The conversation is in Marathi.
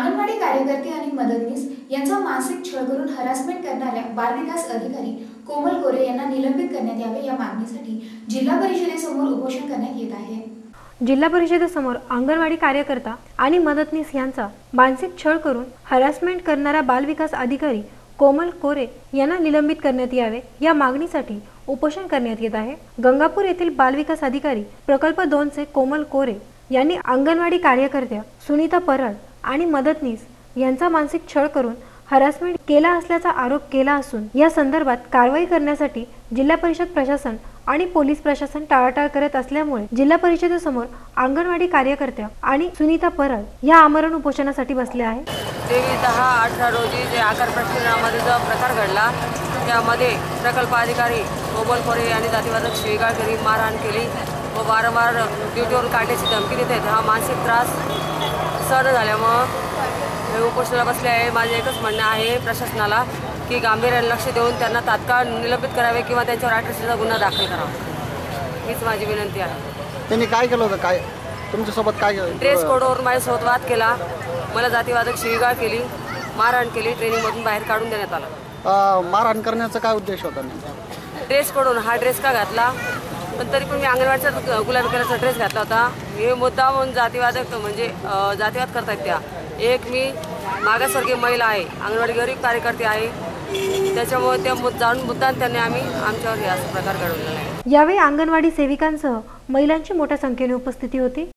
अंगणवाडी कार्यकर्ते आणि मदतनीस यांचा मानसिक छळ करून हरासमेंट करणाऱ्या बालविकास अधिकारी कोमल कोरे यांना निलंबित करण्यात यावे या मागणीसाठी जिल्हा परिषदेसमोर उपोषण करण्यात येत आहे। जिल्हा परिषदेसमोर अंगणवाडी कार्यकर्ता आणि मदतनीस यांचा मानसिक छळ करून हरासमेंट करणारा बालविकास अधिकारी कोमल कोरे यांना निलंबित करण्यात यावे या मागणीसाठी उपोषण करण्यात येत आहे। गंगापूर येथील बालविकास अधिकारी प्रकल्प 2 चे कोमल कोरे यांनी अंगणवाडी कार्यकर्त्या सुनीता परळ आणि मदतनीस यांचा मानसिक छळ करून हरासमेंट केला असल्याचा आरोप केला असून या संदर्भात कारवाई करण्यासाठी जिल्हा परिषद प्रशासन आणि पोलीस प्रशासन टाळाटाळ करत असल्यामुळे जिल्हा परिषदेसमोर अंगणवाडी कार्यकर्त्या आणि सुनीता परळ या आमरण उपोषणासाठी बसले आहे। 23/10/18 रोजी जे आकार प्रशिक्षणामध्ये जो प्रकार घडला त्यामध्ये प्रकल्प अधिकारी कोमल कोरे यांनी जातीवाचक शिवीगाळ केली, मारहाण केली व वारंवार ड्युटीवर काढण्याची धमकी देत आहेत। हा मानसिक त्रास सहन झाल्यामुळे हे उपोषणाला बसले आहे। माझे एकच म्हणणं आहे प्रशासनाला की गांभीर्याने लक्ष देऊन त्यांना तात्काळ निलंबित करावे किंवा त्यांच्यावर अटकचा गुन्हा दाखल करावा हीच माझी विनंती आहे। त्यांनी काय केलं होतं, काय तुमच्यासोबत काय केलं? ड्रेस कोडवरून माझ्यासोबत वाद केला, मला जातीवाचक शिवीगाळ केली, मारहाण केली, ट्रेनिंगमधून बाहेर काढून देण्यात आला। मारहाण करण्याचा काय उद्देश होता? ड्रेस कोडून हा ड्रेस का घातला, पण तरी पण मी अंगणवाडीचा गुलामी करायचा ड्रेस घातला होता। हे मुद्दा म्हणून जातीवादक म्हणजे जातीवाद करतायत त्या। एक मी मागासवर्गीय महिला आहे, अंगणवाडी गरीब कार्यकर्ते आहे, त्याच्यामुळे त्या जाणून मुद्दाम त्यांनी आमच्यावर हे असा प्रकार घडवलेला आहे। यावेळी अंगणवाडी सेविकांसह महिलांची मोठ्या संख्येने उपस्थिती होती।